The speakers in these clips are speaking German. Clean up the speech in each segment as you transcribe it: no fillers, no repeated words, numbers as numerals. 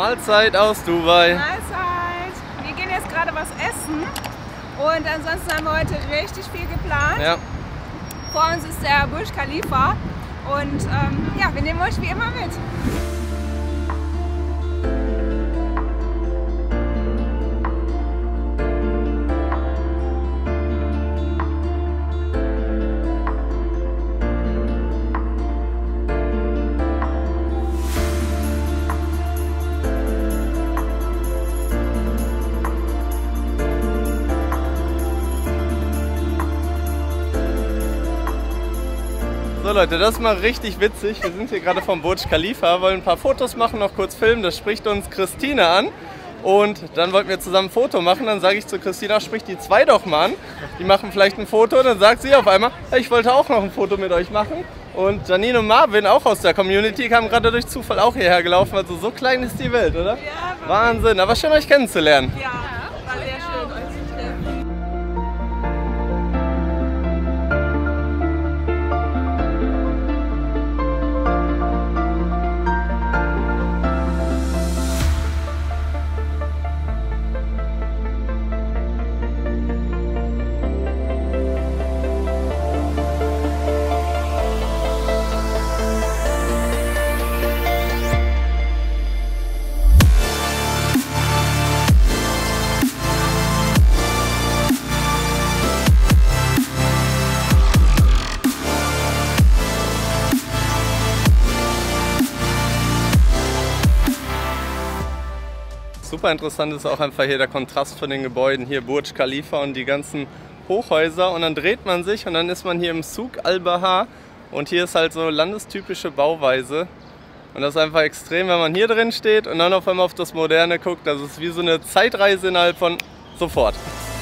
Mahlzeit aus Dubai. Mahlzeit. Wir gehen jetzt gerade was essen und ansonsten haben wir heute richtig viel geplant. Ja. Vor uns ist der Burj Khalifa und ja, wir nehmen euch wie immer mit. So Leute, das ist mal richtig witzig. Wir sind hier gerade vom Burj Khalifa, wollen ein paar Fotos machen, noch kurz filmen. Das spricht uns Christine an. Und dann wollten wir zusammen ein Foto machen. Dann sage ich zu Christina, sprich die zwei doch mal an. Die machen vielleicht ein Foto. Dann sagt sie auf einmal, ich wollte auch noch ein Foto mit euch machen. Und Janine und Marvin, auch aus der Community, kamen gerade durch Zufall auch hierher gelaufen. Also so klein ist die Welt, oder? Ja, Wahnsinn, aber schön euch kennenzulernen. ja, war sehr schön, euch zu treffen. Super interessant ist auch einfach hier der Kontrast von den Gebäuden. Hier Burj Khalifa und die ganzen Hochhäuser. Und dann dreht man sich und dann ist man hier im Souk Al-Bahar. Und hier ist halt so landestypische Bauweise. Und das ist einfach extrem, wenn man hier drin steht und dann auf einmal auf das Moderne guckt. Das ist wie so eine Zeitreise innerhalb von sofort.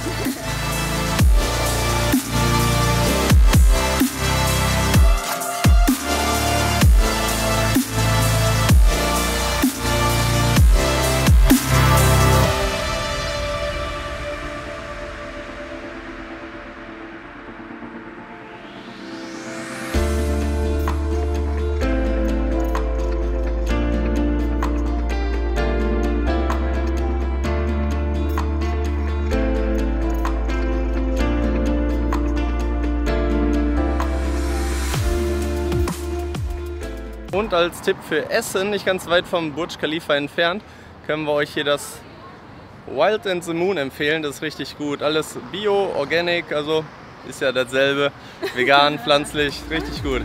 Und als Tipp für Essen, nicht ganz weit vom Burj Khalifa entfernt, können wir euch hier das Wild and the Moon empfehlen. Das ist richtig gut. Alles bio, organic, also ist ja dasselbe. Vegan, pflanzlich, richtig gut.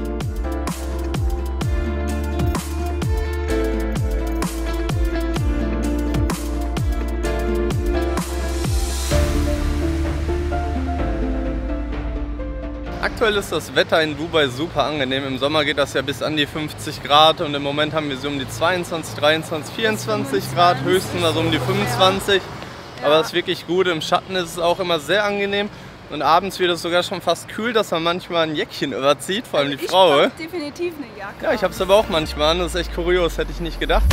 Aktuell ist das Wetter in Dubai super angenehm. Im Sommer geht das ja bis an die 50 Grad und im Moment haben wir so um die 22, 23, 24 Grad, höchstens also um die 25. Aber das ist wirklich gut. Im Schatten ist es auch immer sehr angenehm und abends wird es sogar schon fast kühl, dass man manchmal ein Jäckchen überzieht, vor allem die Frau. Ich brauche definitiv eine Jacke. Ja, ich habe es aber auch manchmal an. Das ist echt kurios, hätte ich nicht gedacht.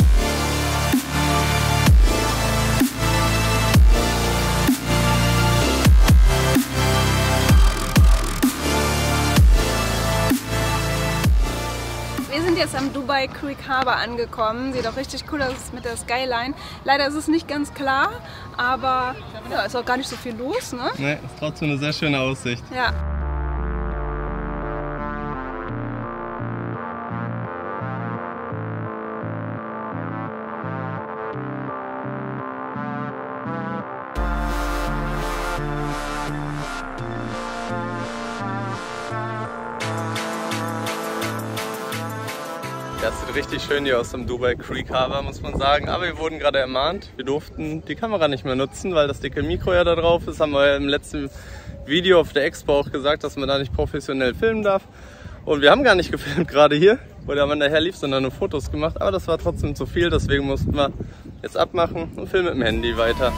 Wir sind jetzt am Dubai Creek Harbor angekommen. Sieht auch richtig cool aus mit der Skyline. Leider ist es nicht ganz klar, aber ja, ist auch gar nicht so viel los, ne? Ne, ist trotzdem eine sehr schöne Aussicht. Ja. Das sieht richtig schön hier aus dem Dubai Creek Harbor, muss man sagen. Aber wir wurden gerade ermahnt, wir durften die Kamera nicht mehr nutzen, weil das dicke Mikro ja da drauf ist. Haben wir ja im letzten Video auf der Expo auch gesagt, dass man da nicht professionell filmen darf. Und wir haben gar nicht gefilmt gerade hier, wo der Mann daher lief, sondern nur Fotos gemacht. Aber das war trotzdem zu viel, deswegen mussten wir jetzt abmachen und filmen mit dem Handy weiter.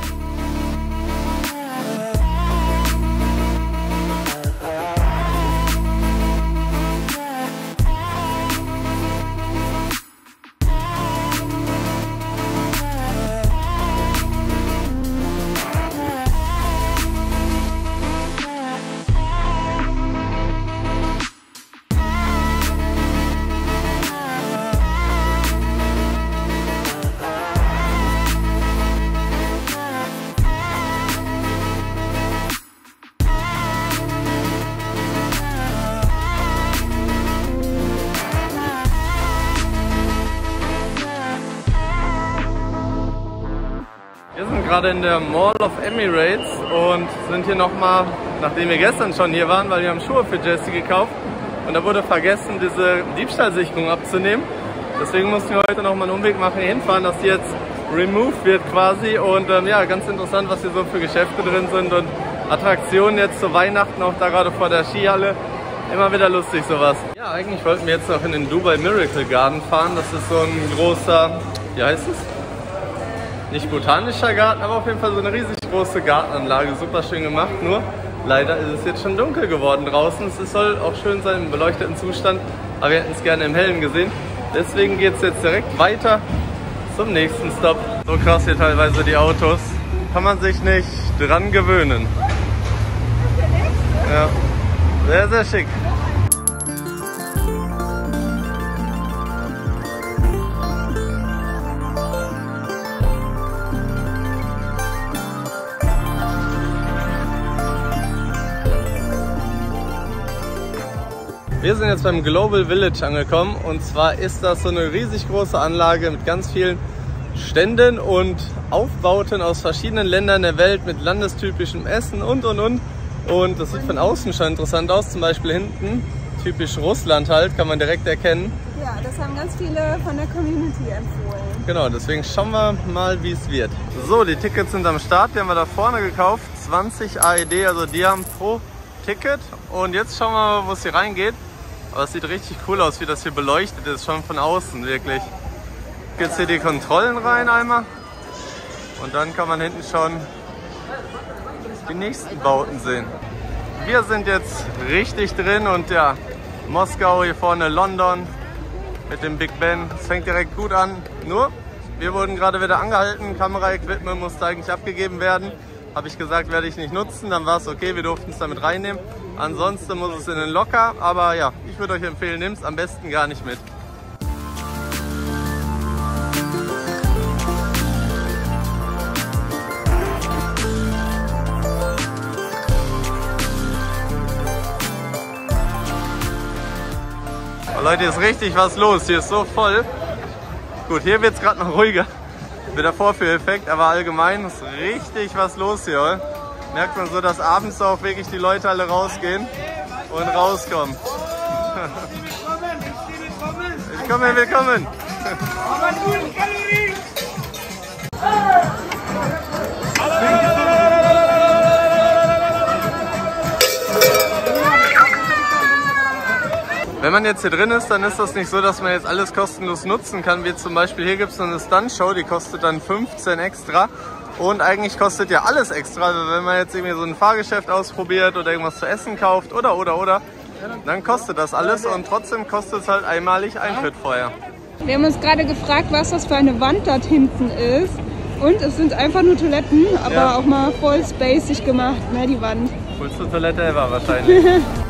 gerade in der Mall of Emirates und sind hier nochmal, nachdem wir gestern schon hier waren, weil wir haben Schuhe für Jessie gekauft und da wurde vergessen, diese Diebstahlsicherung abzunehmen. Deswegen mussten wir heute nochmal einen Umweg machen, hier hinfahren, dass die jetzt removed wird quasi. Und ja, ganz interessant, was hier so für Geschäfte drin sind und Attraktionen jetzt zu Weihnachten, auch da gerade vor der Skihalle. Immer wieder lustig sowas. Ja, eigentlich wollten wir jetzt noch in den Dubai Miracle Garden fahren. Das ist so ein großer, wie heißt es? Nicht botanischer Garten, aber auf jeden Fall so eine riesig große Gartenanlage. Super schön gemacht, nur leider ist es jetzt schon dunkel geworden draußen. Es soll auch schön sein im beleuchteten Zustand, aber wir hätten es gerne im Hellen gesehen. Deswegen geht es jetzt direkt weiter zum nächsten Stop. So krass hier teilweise die Autos. Kann man sich nicht dran gewöhnen. Ja, sehr, sehr schick. Wir sind jetzt beim Global Village angekommen und zwar ist das so eine riesig große Anlage mit ganz vielen Ständen und Aufbauten aus verschiedenen Ländern der Welt mit landestypischem Essen und. Und das sieht von außen schon interessant aus, zum Beispiel hinten, typisch Russland halt, kann man direkt erkennen. Ja, das haben ganz viele von der Community empfohlen. Genau, deswegen schauen wir mal, wie es wird. So, die Tickets sind am Start, die haben wir da vorne gekauft, 20 AED, also Dirham pro Ticket. Und jetzt schauen wir mal, wo es hier reingeht. Aber es sieht richtig cool aus, wie das hier beleuchtet ist, schon von außen, wirklich. Jetzt hier die Kontrollen rein einmal. Und dann kann man hinten schon die nächsten Bauten sehen. Wir sind jetzt richtig drin und ja, Moskau, hier vorne London mit dem Big Ben. Es fängt direkt gut an. Nur, wir wurden gerade wieder angehalten. Kameraequipment musste eigentlich abgegeben werden. Habe ich gesagt, werde ich nicht nutzen. Dann war es okay, wir durften es damit reinnehmen. Ansonsten muss es in den Locker. Aber ja, ich würde euch empfehlen, nehmt es am besten gar nicht mit. Oh, Leute, hier ist richtig was los. Hier ist so voll. Gut, hier wird es gerade noch ruhiger. Wieder Vorführeffekt, aber allgemein ist richtig was los hier. Oder? Merkt man so, dass abends auch wirklich die Leute alle rausgehen und rauskommen. Willkommen, willkommen! Wenn man jetzt hier drin ist, dann ist das nicht so, dass man jetzt alles kostenlos nutzen kann. Wie zum Beispiel hier gibt es so eine Stuntshow, die kostet dann 15 extra. Und eigentlich kostet ja alles extra. Wenn man jetzt irgendwie so ein Fahrgeschäft ausprobiert oder irgendwas zu essen kauft oder, dann kostet das alles und trotzdem kostet es halt einmalig Eintritt vorher. Wir haben uns gerade gefragt, was das für eine Wand dort hinten ist. Und es sind einfach nur Toiletten, aber ja, auch mal voll spacig gemacht, ne, die Wand. Coolste Toilette ever wahrscheinlich.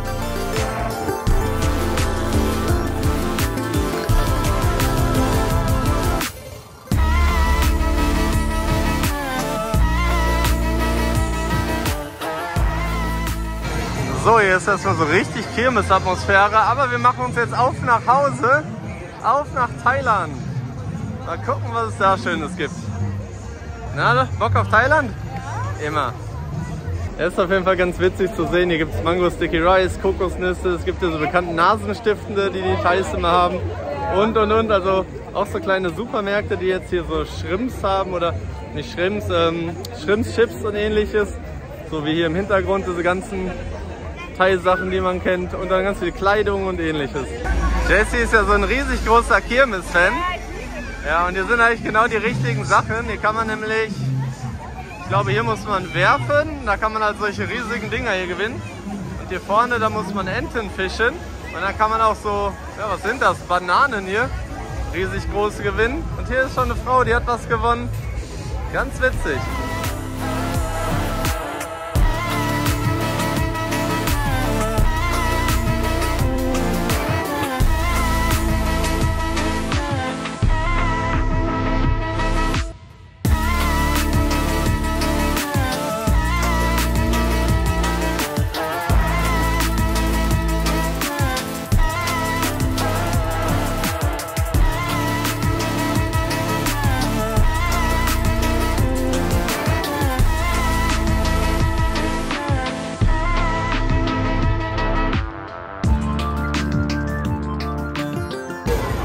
So, hier ist erstmal so richtig Kirmesatmosphäre, aber wir machen uns jetzt auf nach Hause, auf nach Thailand. Mal gucken, was es da Schönes gibt. Na, Bock auf Thailand? Immer. Es ist auf jeden Fall ganz witzig zu sehen. Hier gibt es Mango Sticky Rice, Kokosnüsse, es gibt diese bekannten Nasenstiftende, die Thais immer haben und. Also auch so kleine Supermärkte, die jetzt hier so Shrimps haben oder nicht Shrimps, Shrimps-Chips und ähnliches. So wie hier im Hintergrund diese ganzen Thai-Sachen, die man kennt und dann ganz viel Kleidung und ähnliches. Jessie ist ja so ein riesig großer Kirmes-Fan. Ja, und hier sind eigentlich genau die richtigen Sachen. Hier kann man nämlich, ich glaube, hier muss man werfen, da kann man halt solche riesigen Dinger hier gewinnen. Und hier vorne, da muss man Enten fischen. Und dann kann man auch so, ja, was sind das? Bananen hier, riesig große gewinnen. Und hier ist schon eine Frau, die hat was gewonnen. Ganz witzig.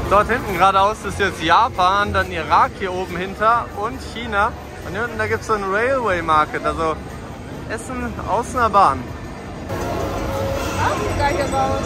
Dort hinten geradeaus ist jetzt Japan, dann Irak hier oben hinter und China. Und hier unten, da gibt es so einen Railway Market, also Essen aus einer Bahn. Auch geil gebaut.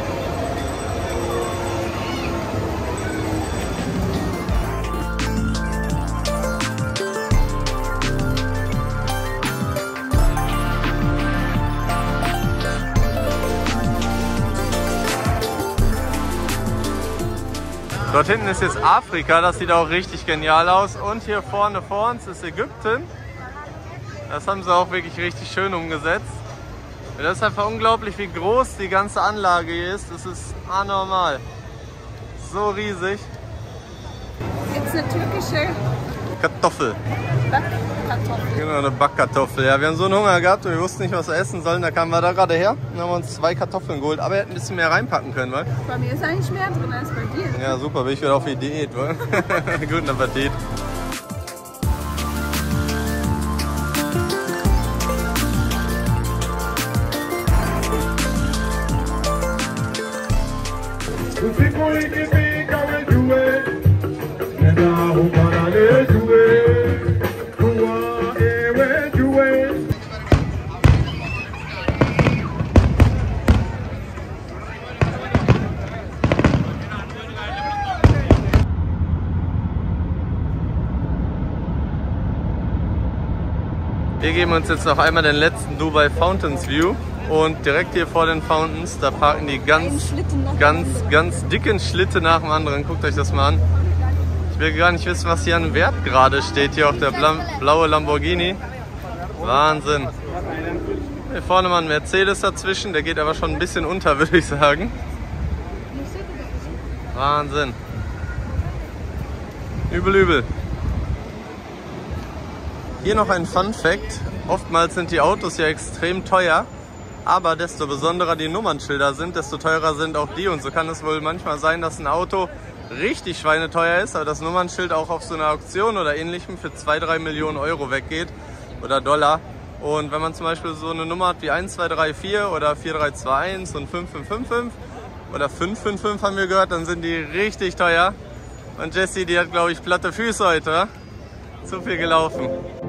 Dort hinten ist jetzt Afrika, das sieht auch richtig genial aus. Und hier vorne vor uns ist Ägypten. Das haben sie auch wirklich richtig schön umgesetzt. Das ist einfach unglaublich, wie groß die ganze Anlage hier ist. Das ist anormal. So riesig. Jetzt eine türkische Kartoffel. Backkartoffel. Genau, eine Backkartoffel. Ja, wir haben so einen Hunger gehabt und wir wussten nicht, was wir essen sollen. Da kamen wir da gerade her und haben uns 2 Kartoffeln geholt. Aber wir hätten ein bisschen mehr reinpacken können, weil. Bei mir ist eigentlich mehr drin als bei dir. Ja, super, bin ich wieder auf die Diät, weil. Guten Appetit. Wir geben uns jetzt noch einmal den letzten Dubai Fountains View und direkt hier vor den Fountains, da parken die ganz dicken Schlitten nach dem anderen. Guckt euch das mal an. Ich will gar nicht wissen, was hier an Wert gerade steht. Hier auch der blaue Lamborghini. Wahnsinn. Hier vorne mal ein Mercedes dazwischen, der geht aber schon ein bisschen unter, würde ich sagen. Wahnsinn. Übel, übel. Hier noch ein Fun Fact. Oftmals sind die Autos ja extrem teuer, aber desto besonderer die Nummernschilder sind, desto teurer sind auch die. Und so kann es wohl manchmal sein, dass ein Auto richtig schweineteuer ist, aber das Nummernschild auch auf so einer Auktion oder ähnlichem für 2-3 Millionen Euro weggeht oder Dollar. Und wenn man zum Beispiel so eine Nummer hat wie 1234 oder 4321 und 5555 oder 555 haben wir gehört, dann sind die richtig teuer. Und Jessie, die hat, glaube ich, platte Füße heute. Zu viel gelaufen.